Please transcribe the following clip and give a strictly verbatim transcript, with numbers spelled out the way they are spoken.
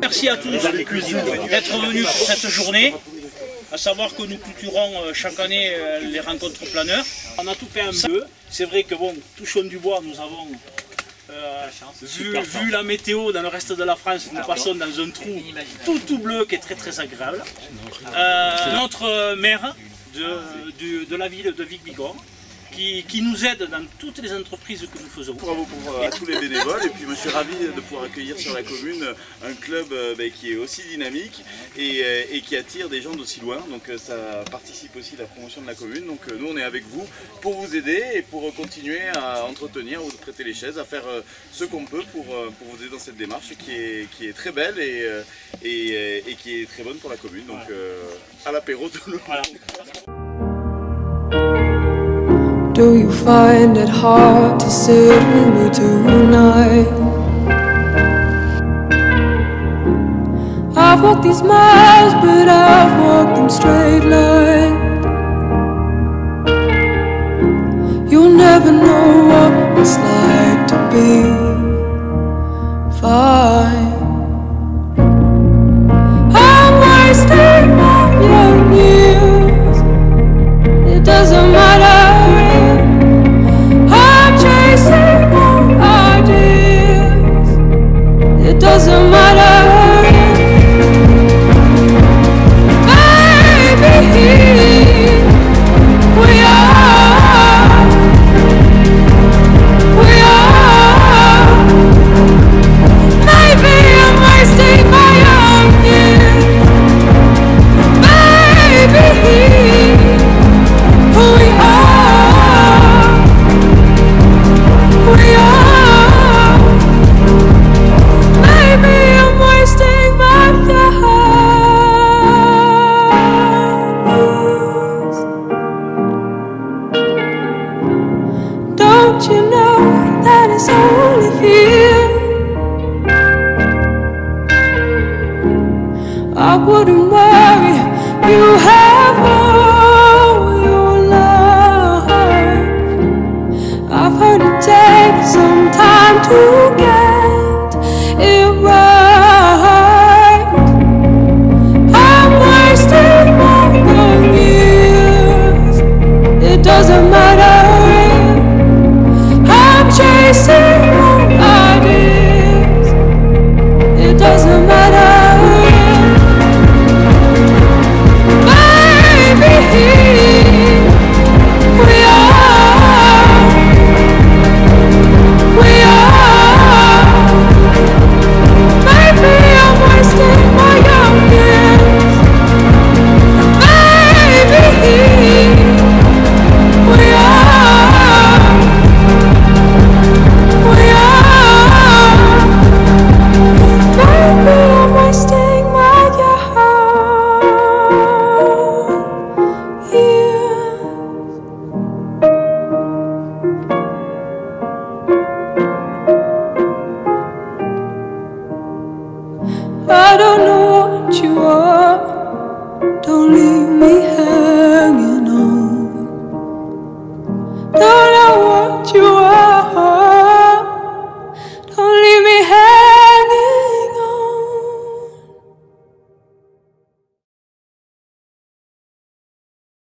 merci à tous d'être venus pour cette journée. À savoir que nous clôturons chaque année les rencontres planeurs. On a tout fait un peu. C'est vrai que bon, touchons du bois, nous avons euh, vu, vu la météo dans le reste de la France, nous passons dans un trou tout tout bleu qui est très très agréable. Euh, notre maire de, de, de la ville de Vic-Bigorre qui, qui nous aide dans toutes les entreprises que nous faisons. Bravo pour à tous les bénévoles, et puis je suis ravi de pouvoir accueillir sur la commune un club euh, bah, qui est aussi dynamique et, euh, et qui attire des gens d'aussi loin, donc euh, ça participe aussi à la promotion de la commune. Donc euh, nous on est avec vous pour vous aider et pour continuer à entretenir, vous prêter les chaises, à faire euh, ce qu'on peut pour, euh, pour vous aider dans cette démarche qui est, qui est très belle et, euh, et, et qui est très bonne pour la commune, donc euh, à l'apéro tout le monde. Voilà. Do you find it hard to sit with me tonight? I've walked these miles, but I've walked them straight line. You'll never know what it's like to be fine. I'm wasting my young years. It doesn't matter. It doesn't matter, baby, we are, we are, maybe I'm wasting my young years, baby, we are, we are. Don't you know that it's only fear? I wouldn't worry, you have all your life. I've heard it takes some time to get it right. I'm wasting my young years. It doesn't matter. Chasing